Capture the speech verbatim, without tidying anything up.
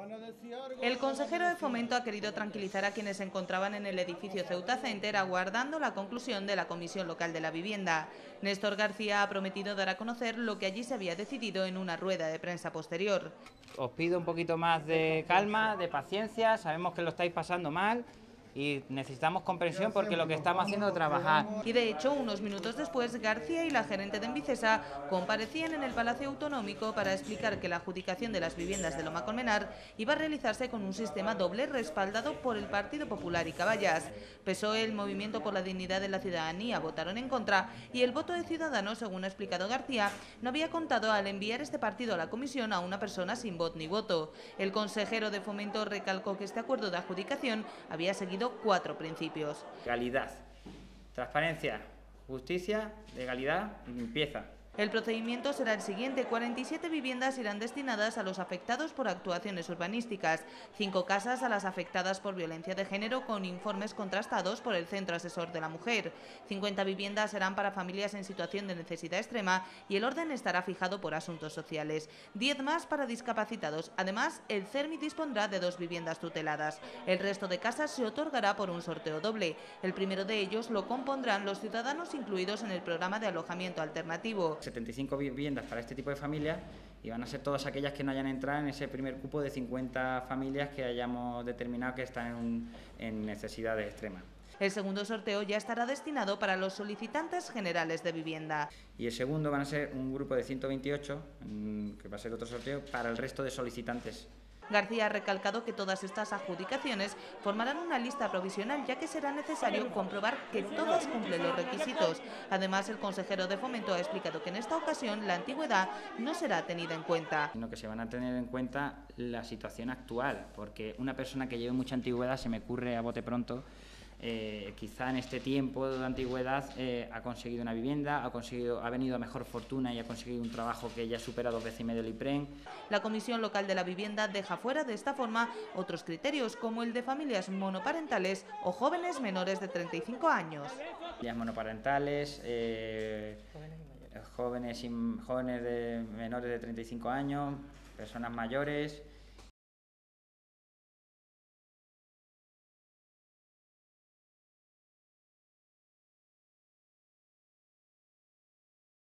El consejero de Fomento ha querido tranquilizar a quienes se encontraban en el edificio Ceuta Center aguardando la conclusión de la Comisión Local de la Vivienda. Néstor García ha prometido dar a conocer lo que allí se había decidido en una rueda de prensa posterior. Os pido un poquito más de calma, de paciencia, sabemos que lo estáis pasando mal y necesitamos comprensión porque lo que estamos haciendo es trabajar. Y de hecho, unos minutos después, García y la gerente de Envicesa comparecían en el Palacio Autonómico para explicar que la adjudicación de las viviendas de Loma Colmenar iba a realizarse con un sistema doble respaldado por el Partido Popular y Caballas. P S O E, el Movimiento por la Dignidad de la Ciudadanía, votaron en contra y el voto de Ciudadanos, según ha explicado García, no había contado al enviar este partido a la comisión a una persona sin voz ni voto. El consejero de Fomento recalcó que este acuerdo de adjudicación había seguido cuatro principios: legalidad, transparencia, justicia, legalidad y limpieza. El procedimiento será el siguiente. cuarenta y siete viviendas irán destinadas a los afectados por actuaciones urbanísticas, cinco casas a las afectadas por violencia de género con informes contrastados por el Centro Asesor de la Mujer, cincuenta viviendas serán para familias en situación de necesidad extrema y el orden estará fijado por asuntos sociales, diez más para discapacitados. Además, el CERMI dispondrá de dos viviendas tuteladas. El resto de casas se otorgará por un sorteo doble. El primero de ellos lo compondrán los ciudadanos incluidos en el programa de alojamiento alternativo. setenta y cinco viviendas para este tipo de familias y van a ser todas aquellas que no hayan entrado en ese primer cupo de cincuenta familias que hayamos determinado que están en, un, en necesidades extremas. El segundo sorteo ya estará destinado para los solicitantes generales de vivienda. Y el segundo van a ser un grupo de ciento veintiocho, que va a ser otro sorteo, para el resto de solicitantes. García ha recalcado que todas estas adjudicaciones formarán una lista provisional, ya que será necesario comprobar que todas cumplen los requisitos. Además, el consejero de Fomento ha explicado que en esta ocasión la antigüedad no será tenida en cuenta. Sino que se van a tener en cuenta la situación actual, porque una persona que lleve mucha antigüedad, se me ocurre a bote pronto, Eh, quizá en este tiempo de antigüedad eh, ha conseguido una vivienda, ha, conseguido, ha venido a mejor fortuna y ha conseguido un trabajo que ya supera dos veces y medio el IPREN. La Comisión Local de la Vivienda deja fuera de esta forma otros criterios, como el de familias monoparentales o jóvenes menores de treinta y cinco años. Familias monoparentales, eh, jóvenes, y, jóvenes de menores de treinta y cinco años, personas mayores.